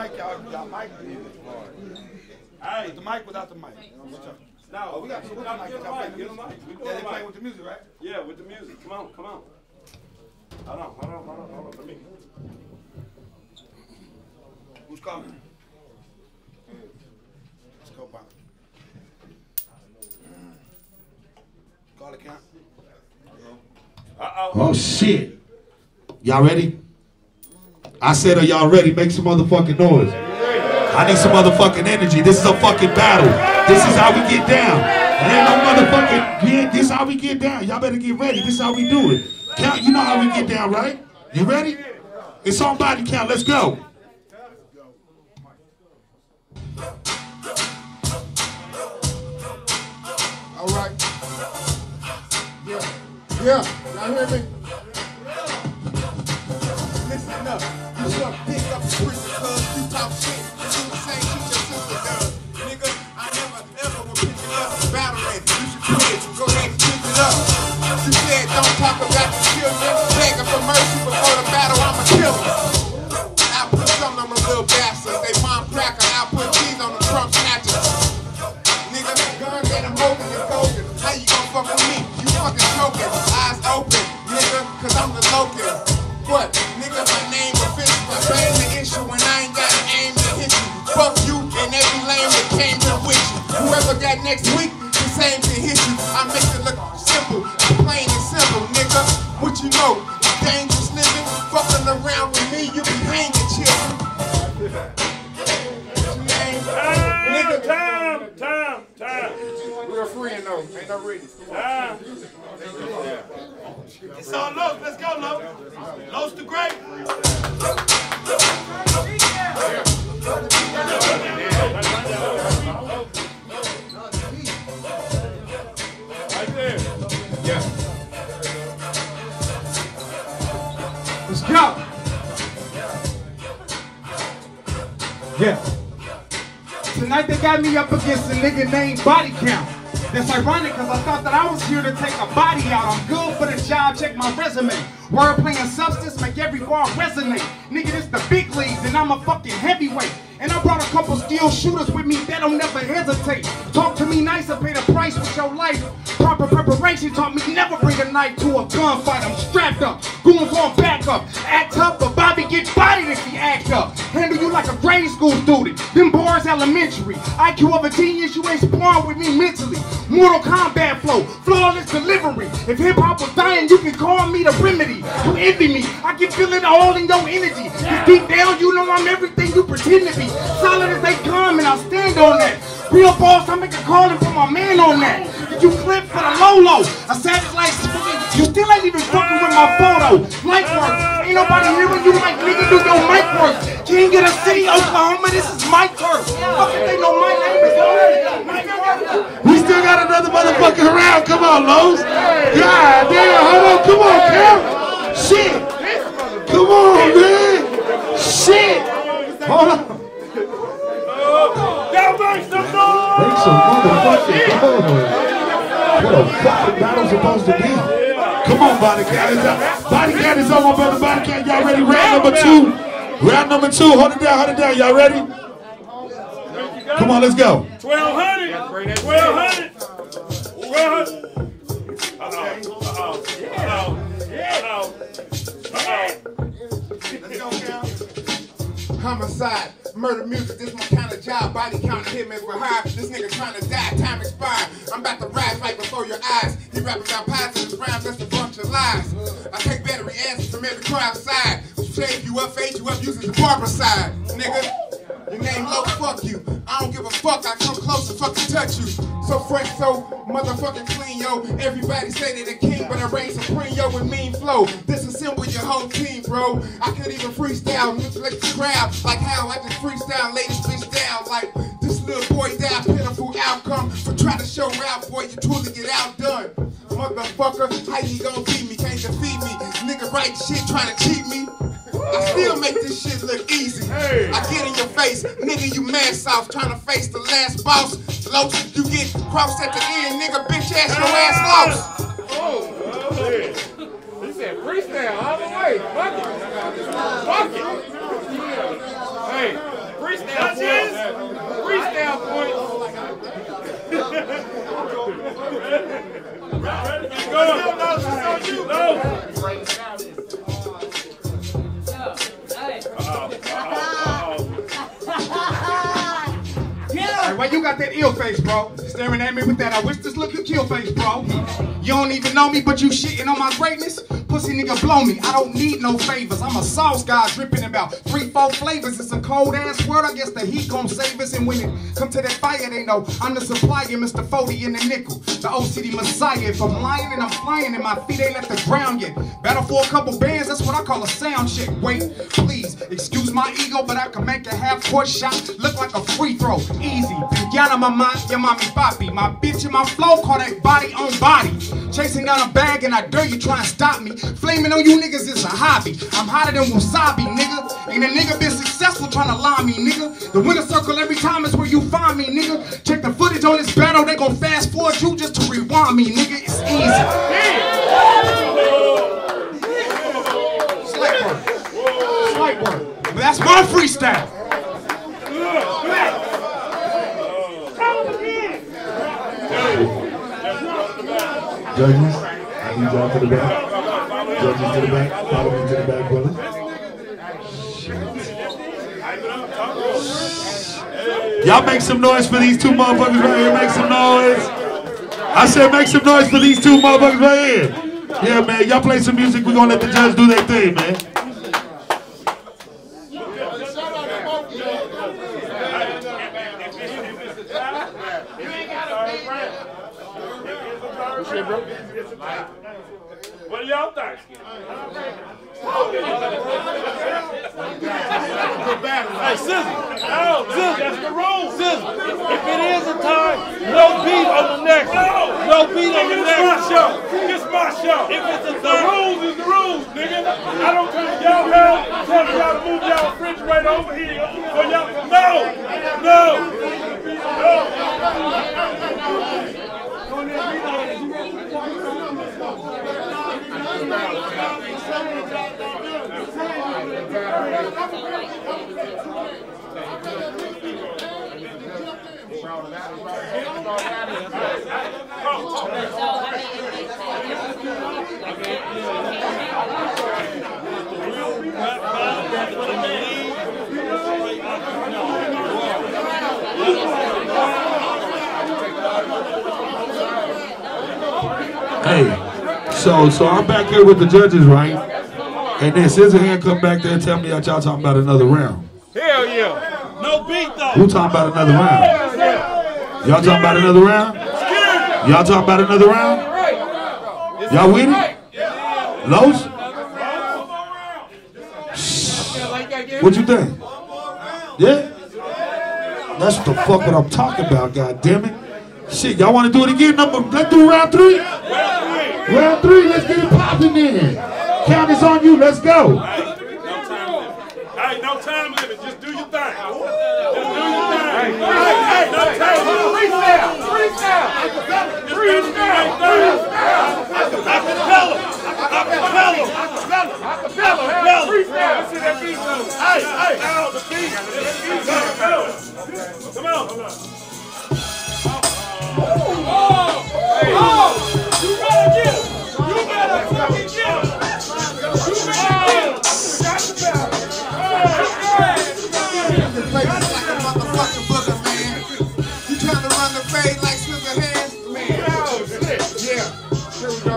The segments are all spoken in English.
mic, y'all mic. Hey, the mic without the mic. No, we got two mics. Yeah, they playing with the music, right? Yeah, with the music. Come on. Hold on. For me. Who's coming? Let's go, Bob. Call the count. Oh shit. Y'all ready? I said, are y'all ready? Make some motherfucking noise. I need some motherfucking energy. This is a fucking battle. This is how we get down. It ain't no motherfucking, yeah, this is how we get down. Y'all better get ready. This is how we do it. Count, you know how we get down, right? You ready? It's on body count. Let's go. All right. Yeah. Y'all hear me? Listen up. You suck dick up the street because you talk shit. You do the same shit your sister does. Nigga, I never ever will pick it up and battle it. You should quit it. Go ahead and pick it up. You said don't talk about the children. Begging for mercy before the battle, I'ma kill them. I'll put something on my little bastards. They mom cracker. I'll put cheese on the Trump snatchers. Nigga, gun get them holding and golden. How you gon' fuck with me? You fucking joking. Eyes open, nigga, cause I'm the Logan. What? Nigga, my name official. I bang the issue when I ain't got an aim to hit you. Fuck you and every lame that came to with you. Whoever got next week, the same to hit you. I make it look simple, plain and simple, nigga. What you know? It's dangerous living. Fucking around with me, you be hanging children. Time. We're free though. Ain't no reading. It's all Los. Let's go, Los. Los the Great. Right there. Yeah. Let's go. Yeah. Tonight they got me up against a nigga named Body Count. That's ironic because I thought that I was here to take a body out. I'm good for the job, check my resume. Wordplay and substance make every bar resonate. Nigga, this the big leagues and I'm a fucking heavyweight. And I brought a couple steel shooters with me that don't never hesitate. Talk to me nice and pay the price with your life. Proper preparation taught me never bring a knife to a gunfight. I'm strapped up, goons on back up. Act tough, but Bobby get bodied if he act up. Handle you like a grade school student. Them bars elementary. IQ of a genius, you ain't sparring with me mentally. Mortal Kombat flow, flawless delivery. If hip hop was dying, you can call me the remedy. You envy me, I can feel it all in your energy. Cause deep down, you know I'm everything you pretend to be. Solid as they come, and I'll stand on that. Real boss, I make a call and put my man on that. Did you clip for the Lolo? A savage like you still ain't even fucking with my photo. Mic work, ain't nobody hearing you like nigga do your mic work. King of the city, Oklahoma, this is my turf. Fucking they know my name is Mike. We still got another motherfucking round. Come on, Los. God damn, hold on. Come on, Cam. Shit. Come on, man. Shit. Hold on. Make some noise! Make some motherfucking noise. What a fucking battle supposed to be. Come on, Body Count. Body Count is on, my brother. Body Count, y'all ready? Round number two. Round number two. Hold it down. Y'all ready? Come on, let's go. 1200. 1200. 1200. Homicide, murder music, this my kind of job. Body count hit me for high. This nigga trying to die, time expired. I'm about to rise right before your eyes. He rapping about positive rhymes, that's a bunch of lies. I take battery acid from every crime side. Shave you up, fade you up, using the barber side. Nigga, your name low, fuck you. I don't give a fuck, I come close and fucking touch you. So fresh, so motherfucking clean, yo. Everybody say they the king, but I reign supreme, yo, with mean flow. Disassemble your whole team, bro. I could even freestyle, manipulate the crowd. Like how I just freestyle, lay this bitch down. Like this little boy died, pitiful outcome. For trying to show out, boy, you truly get outdone. Motherfucker, how you gon' beat me? Can't defeat me. Nigga write shit trying to cheat me. I still make this shit look easy. Hey. I get in your face, nigga, you mad soft, trying to face the last boss. Low, you get crossed at the end, nigga, bitch ass, your ass lost. Oh, he said freestyle all the way. Fuck it. Fuck it. Hey, Freestyle points. Freestyle points. Hey, why you got that ill face, bro? Staring at me with that I wish this look could kill face, bro. You don't even know me, but you shitting on my greatness? Pussy nigga blow me, I don't need no favors. I'm a sauce guy dripping about 3-4 flavors. It's a cold ass world, I guess the heat gon' save us. And when it come to that fire, they know I'm the supplier, Mr. 40 in the nickel. The OCD Messiah. If I'm lying and I'm flying and my feet ain't left the ground yet. Battle for a couple bands, that's what I call a sound check. Wait, please, excuse my ego, but I can make a half-court shot look like a free throw. Easy, Pinkiana, my mind, your mommy papi. My bitch and my flow, call that body on body. Chasing down a bag and I dare you try and stop me. Flaming on you niggas is a hobby. I'm hotter than wasabi, nigga. Ain't a nigga been successful trying to lie me, nigga. The winner circle every time is where you find me, nigga. Check the footage on this battle, they gon' fast forward you just to rewind me, nigga. It's easy. Slight work. Slight work. But that's my freestyle. Judges, I need y'all to the back. Judges to the back. Follow me to the back, brother. Y'all make some noise for these two motherfuckers right here. Make some noise. I said make some noise for these two motherfuckers right here. Yeah, man. Y'all play some music. We're gonna let the judges do their thing, man. What do y'all think? Hey, Sizzle. No, Sizzle. That's the rule. Sizzle. If it is a tie, no beat on the next. No beat on the next. It's my show. It's my show. If it's a tie, the rules is the rules, nigga. I don't come to y'all house telling y'all to move y'all refrigerator over here. For y'all. No. Hey, so I'm back here with the judges, right? And then Scissorhand come back there and tell me that y'all talking about another round. Hell yeah. No beat though. Who talking about another round? Y'all talking about another round? Y'all talking about another round? Y'all with it? Los? What you think? Yeah? That's the fuck what I'm talking about, goddammit. Shit, y'all want to do it again? Let's do round 3? Round 3, let's get it popping then. Count is on you, let's go. Hey, no time limit, just do your thing. Just do your thing. Hey, no time limit. Freestyle. Come on. You better get him. You better fucking get him. Like a motherfucking booger, man. You trying to run the fade like Scissorhands? Man. Yeah. Here we go.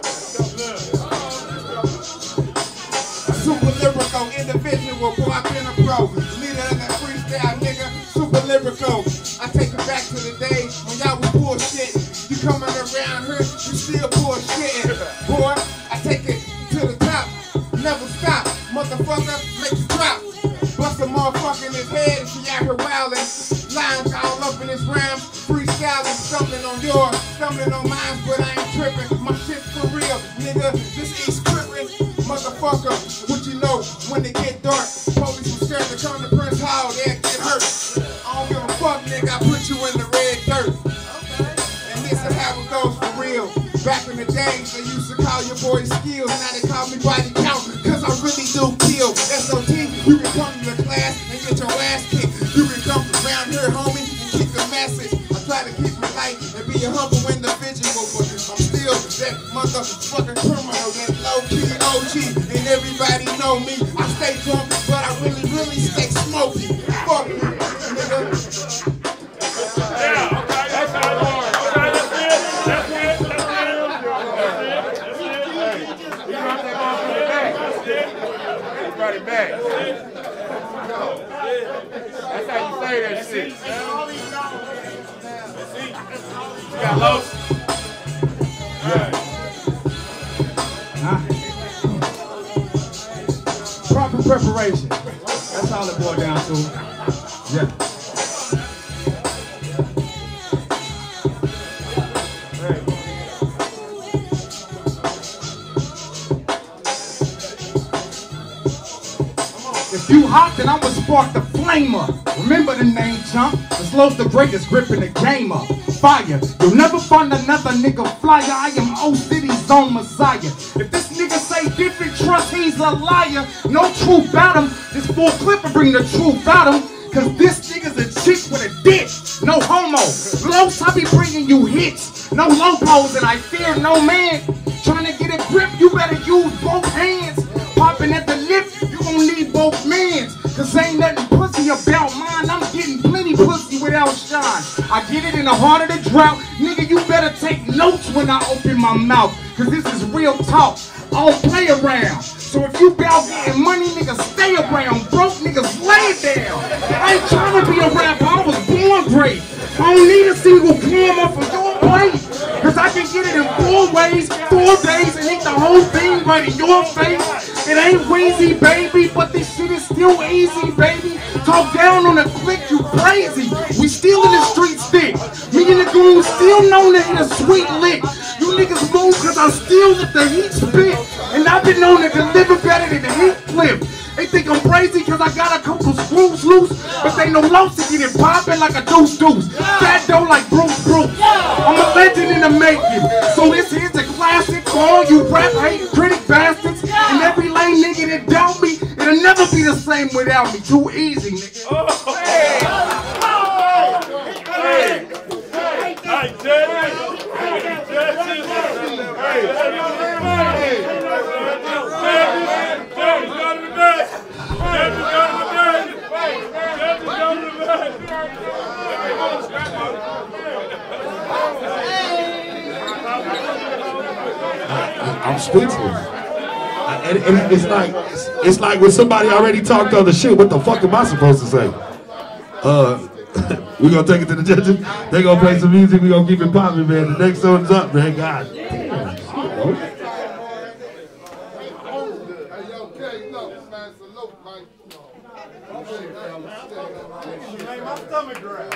Super lyrical individual, boy, I've been a pro. Leader of that freestyle, nigga. Super lyrical. I take it back to the day when y'all was bullshitting. You coming around here, you still bullshitting. Boy, I take it to the top. Never stop. Motherfucker, make you drop. Bust a motherfucker in his head and she out here wildin'. Lines all up in his rhymes. Freestyling, stumbling on yours, stumbling on mine, but I ain't tripping. My shit's for real, nigga. This ain't scripting. Motherfucker, what you know when it get dark? Police was scared to come to Prince Hall, they'll get hurt. I don't give a fuck, nigga. I put you in the red dirt. And this is how it goes for real. Back in the days, they used to call your boys skills. Now they call me body count, cause I really do kill. SOT, you can come to the class and get your ass kicked. around here, homie, and keep the message. I try to keep it light and be a humble individual, but I'm still that motherfucking criminal, that low-key OG, and everybody know me. I stay drunk, but I really stay smoky. Fuck you, nigga. Yeah, okay, that's how it works. Okay, that's it. That's it. He brought it back. That's how you say that shit. You got lost. Proper preparation. That's all it boiled down to. Yeah. If you hot, then I'ma spark the flamer. Remember the name, chump. The slow's the greatest grip in the game up. Fire. You'll never find another nigga flyer. I am O City's own messiah. If this nigga say different, trust he's a liar. No truth about him. This full clip will bring the truth out him. Cause this nigga's a chick with a dick. No homo. Los, I be bringing you hits. No lopos and I fear no man. Trying to get a grip, you better use both hands. Popping at the lip, you gon' need both mans. Cause ain't nothing pussy about mine. I'm getting plenty pussy without shine. I get it in the heart of the drought. Nigga, you better take notes when I open my mouth. Cause this is real talk. I don't play around. So if you bout getting money, niggas stay around. Broke niggas lay it down. I ain't trying to be a rapper, I was born great. I don't need a single poem off of your plate. Cause I can get it in 4 ways, 4 days, and hit the whole thing right in your face. It ain't Weezy, baby, but this shit is still easy, baby. Talk down on the click, you crazy. We still in the streets thick. Me and the goons still known to hit a sweet lick. You niggas move cause I still let the heat spit. And I've been known to deliver better than the heat clip. They think I'm crazy cause I got a couple screws loose, but they know lost to get it poppin' like a deuce. Fat dough like Bruce. I'm a legend in the making. So this here's a classic for all you rap hating critic bastards. And every lame nigga that doubt me, it'll never be the same without me. Too easy, nigga. Oh, hey! I'm speechless. It's like when somebody already talked other shit. What the fuck am I supposed to say? We're gonna take it to the judges. They're gonna play some music. We're gonna keep it popping, man. The next one's up, man. God damn. My stomach growled.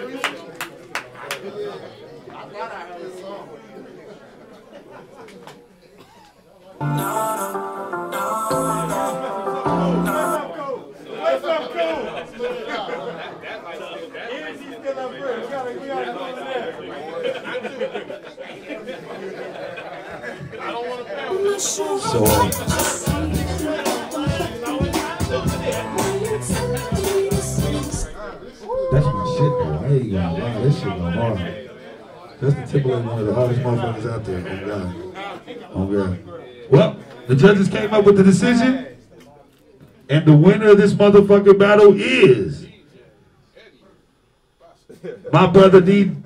So, that's my shit, though. I ain't gonna lie, this shit go hard. Justin Timberlake, one of the hardest motherfuckers out there. Oh God. Oh God. Well, the judges came up with the decision, and the winner of this motherfucking battle is my brother D. Hold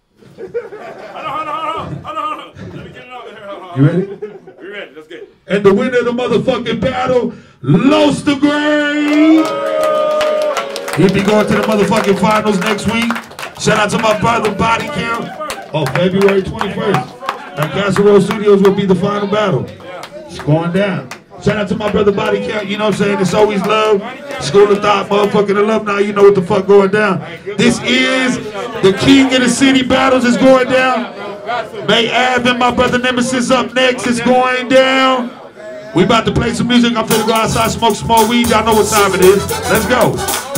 on. Let me get it out here. You ready? We ready. Let's get it. And the winner of the motherfucking battle, Los the Great. He'll be going to the motherfucking finals next week. Shout out to my brother Body Count. Oh, February 21st. At Castle Road Studios will be the final battle. It's going down. Shout out to my brother Body Count. You know what I'm saying? It's always love. School of Thought, motherfucking alumni. You know what the fuck going down. This is the King of the City battles is going down. May Ave and my brother Nemesis up next. It's going down. We about to play some music. I'm finna go outside, smoke some more weed. Y'all know what time it is. Let's go.